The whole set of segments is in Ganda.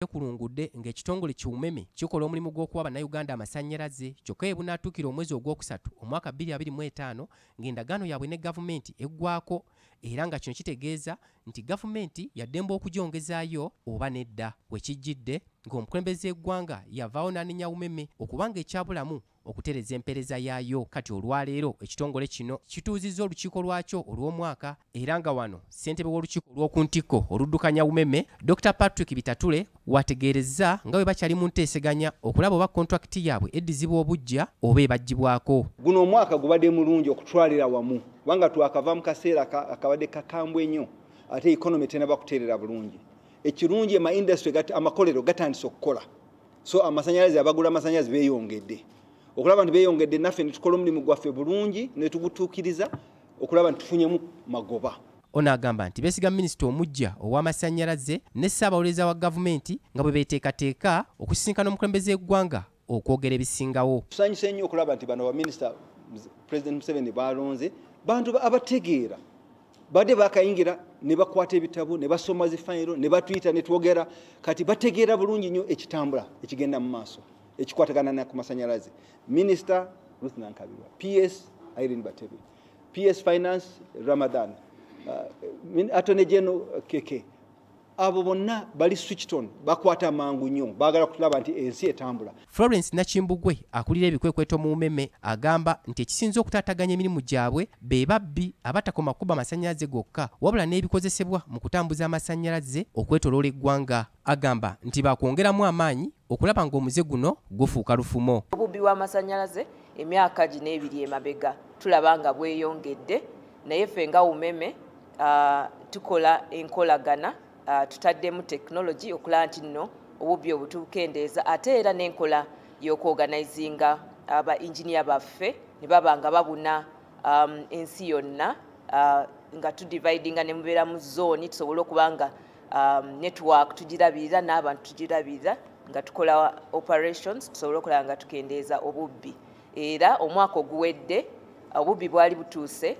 kulungudde ng'ekitongole ky'UMEME kikola omulimu gw'okuwa bannayuganda amasannyalaze kyokka ye bunaatuukira omwezi ogwokusatu omwaka 2025 ng'endagaano yaabwe ne gavumenti eggwako era nga kino kitegeeza nti gavumenti yaddemba okugyongezaayo oba nedda wekijjidde ng'omukulembeze eggwanga yavaawo n'anenya UMEME okubanga ekyabulamu okutereza empeereza yaayo. Kati olwaleero ekitongole kino kituuzizza olukiiko lwakyo olw'omwaka era nga wano ssentebe w'olukiiko olw'oku ntikko oluddukanya UMEME Dr. Patrick Bitatule wategeerezza nga bwe bakyali mu nteeseganya okulaba oba kontrakiti yaabwe eddizibwa Buggya oba ebaggyibwako. Guno omwaka gubadde mulungi okutwalira wamu kubanga twakava mu kaseera akabadde kakambwe ennyo ate economy tenaba kuteerera bulungi. Ekirungi industry amakolero gatandise okukola so amasannyalaze abagula amasannyalaze beeyongedde okulaba nti beeyongedde naffe ne tukola omulimu gwaffe bulungi ne tugutuukiriza okulaba nti tufunyemu magoba. Ono agamba nti beesiga minisita omuggya ow'amasannyalaze ne ssaabawolereza wa gavumenti nga bwe beeteekateeka okusisinkana omukulembeze eggwanga okwogera ebisingawo. Tusanyuse nnyo okulaba nti bano baminisita President Museveni balonze bantu abategeera badde bakayingira ne bakwata ebitabo ne basoma zifayiro ne batwita ne twogera kati bategeera bulungi nnyo ekitambula ekigenda mu maaso ekikwatagana ku masannyalaze. Minister Ruth Nankabirwa, PS Irene Batebi, PS Finance Ramadan, Attorney General Keke, abo bonna bali switched on bakwata mangu nnyo baagala kulaba nti ensi etambula. Florence Nakimbugwe akulira ebikwekweto mu UMEME agamba nti ekisinza okutaataganya emirimu gyabwe be babbi abatakoma kuba amasannyalaze gokka wabula n'ebikozesebwa mu kutambuza amasannyalaze okwetoloola eggwanga. Agamba nti bakwongeramu amaanyi okulaba ng'omuze guno gufuuka lufumo. Obubbi bw'amasannyalaze emyaka gino ebiri emabega tulaba nga bweyongedde naye ffe nga UMEME tukola enkolagana tutaddemu technology okulaba nti nno obubbi obutukendeeza ate era n'enkola y'okwoganizinga aba engineer baffe ne baba nga babuna ensi yonna nga tudividinga ne mubeera mu zone tusobole okuba nga network tugirabirira n'abantu tugirabirira nga tukola operations tusobole okulaba nga tukendeeza obubbi. Era omwaka oguwedde obubbi bwali butuuse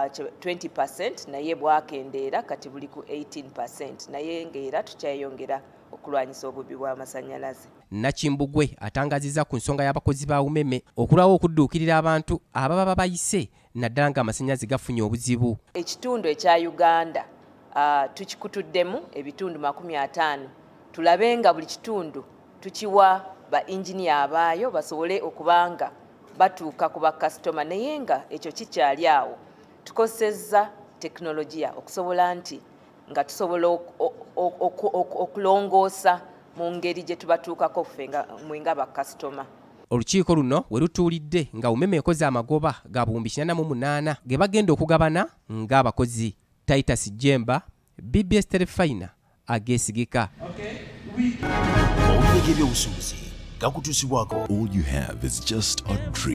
20% naye bwakendeera kati buli ku 18% naye ng'era tukyayongera okulwanyisa obubbi bw'amasannyalaze. Nakimbugwe atangazizza ku nsonga y'abakozi ba UMEME okulwawo okudduukirira abantu ababa bayise naddala ng'amasannyalaze gafunye obuzibu. Ekitundu ekya Uganda tukikutuddemu ebitundu 50 tulabe nga buli kitundu tukiwa ba engineer abaayo basobole okubanga batuuka ku bakasitoma naye nga ekyo kikyali awo. Tukosezza teknologiya okusobola nti nga tusobola okulongoosa mu ngeri gye tubatuukako ffe nga bakasitoma. Olukiiko luno we lutuulidde nga UMEME ekoze amagoba ga buwumbi 48 ge bagenda okugabana ng'abakozi. Titus Jemba, BBS Telefina, Ageesigika. All you have is just a dream.